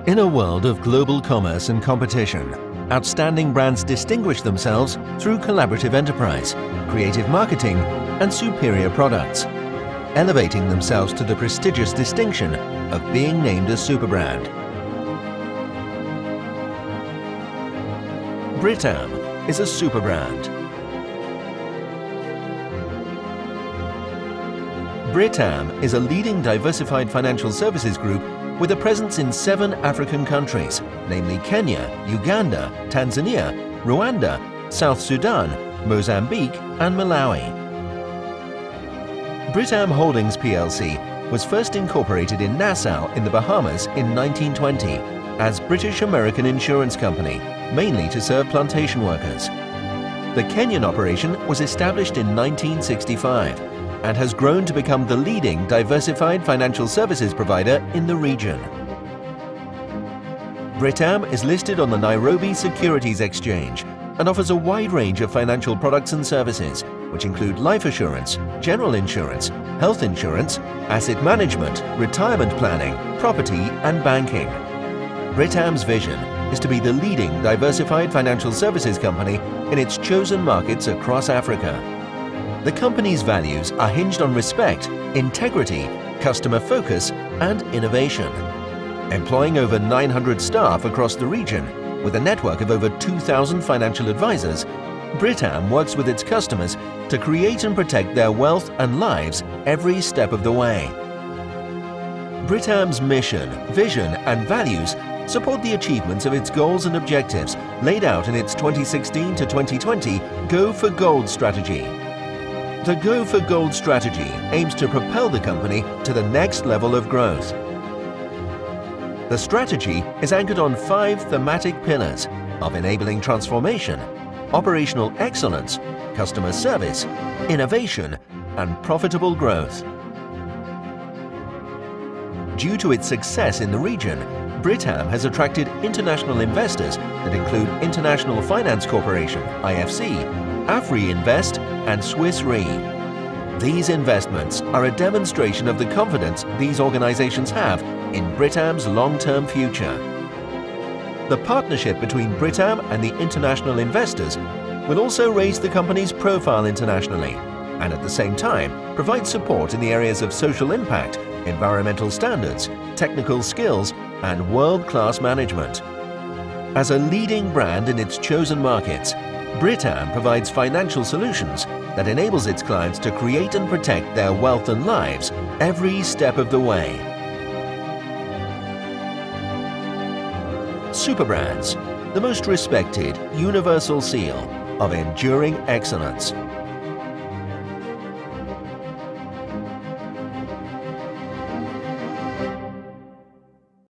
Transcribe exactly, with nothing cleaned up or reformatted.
In a world of global commerce and competition, outstanding brands distinguish themselves through collaborative enterprise, creative marketing, and superior products, elevating themselves to the prestigious distinction of being named a Superbrand. Britam is a Superbrand. Britam is a leading diversified financial services group with a presence in seven African countries, namely Kenya, Uganda, Tanzania, Rwanda, South Sudan, Mozambique and Malawi. Britam Holdings P L C was first incorporated in Nassau in the Bahamas in nineteen twenty as British American Insurance Company, mainly to serve plantation workers. The Kenyan operation was established in nineteen sixty-five and has grown to become the leading diversified financial services provider in the region. Britam is listed on the Nairobi Securities Exchange and offers a wide range of financial products and services, which include life assurance, general insurance, health insurance, asset management, retirement planning, property and banking. Britam's vision is to be the leading diversified financial services company in its chosen markets across Africa. The company's values are hinged on respect, integrity, customer focus and innovation. Employing over nine hundred staff across the region, with a network of over two thousand financial advisors, Britam works with its customers to create and protect their wealth and lives every step of the way. Britam's mission, vision and values support the achievements of its goals and objectives laid out in its twenty sixteen to twenty twenty Go for Gold strategy. The Go for Gold strategy aims to propel the company to the next level of growth. The strategy is anchored on five thematic pillars of enabling transformation, operational excellence, customer service, innovation, and profitable growth. Due to its success in the region, Britam has attracted international investors that include International Finance Corporation, I F C, Afri Invest and Swiss Re. These investments are a demonstration of the confidence these organizations have in Britam's long-term future. The partnership between Britam and the international investors will also raise the company's profile internationally and at the same time provide support in the areas of social impact, environmental standards, technical skills and world-class management. As a leading brand in its chosen markets, Britam provides financial solutions that enables its clients to create and protect their wealth and lives every step of the way. Superbrands, the most respected universal seal of enduring excellence.